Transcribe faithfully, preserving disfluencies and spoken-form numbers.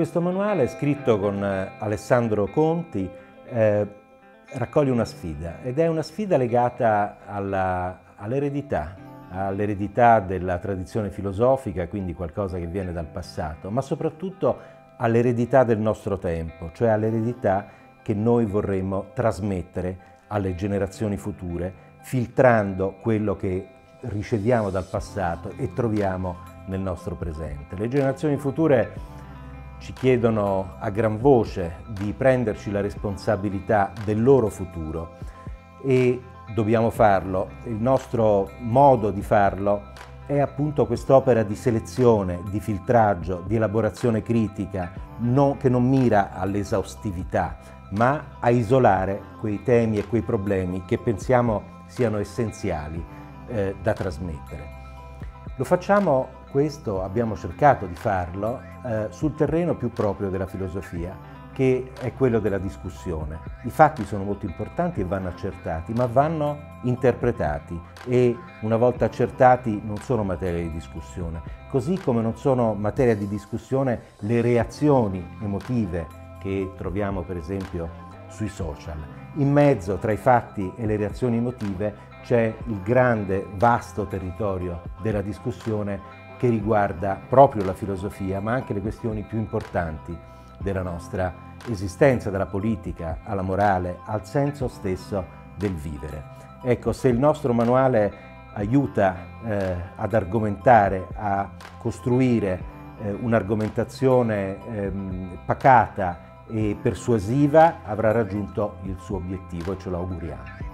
Questo manuale, scritto con Alessandro Conti, eh, raccoglie una sfida, ed è una sfida legata all'eredità, all'eredità della tradizione filosofica, quindi qualcosa che viene dal passato, ma soprattutto all'eredità del nostro tempo, cioè all'eredità che noi vorremmo trasmettere alle generazioni future, filtrando quello che riceviamo dal passato e troviamo nel nostro presente. Le generazioni future ci chiedono a gran voce di prenderci la responsabilità del loro futuro e dobbiamo farlo. Il nostro modo di farlo è appunto quest'opera di selezione, di filtraggio, di elaborazione critica, non, che non mira all'esaustività, ma a isolare quei temi e quei problemi che pensiamo siano essenziali eh, da trasmettere. Lo facciamo, questo abbiamo cercato di farlo, eh, sul terreno più proprio della filosofia, che è quello della discussione. I fatti sono molto importanti e vanno accertati, ma vanno interpretati e una volta accertati non sono materia di discussione. Così come non sono materia di discussione le reazioni emotive che troviamo per esempio sui social. In mezzo tra i fatti e le reazioni emotive c'è il grande, vasto territorio della discussione che riguarda proprio la filosofia, ma anche le questioni più importanti della nostra esistenza, dalla politica alla morale, al senso stesso del vivere. Ecco, se il nostro manuale aiuta eh, ad argomentare, a costruire eh, un'argomentazione ehm, pacata e persuasiva, avrà raggiunto il suo obiettivo e ce lo auguriamo.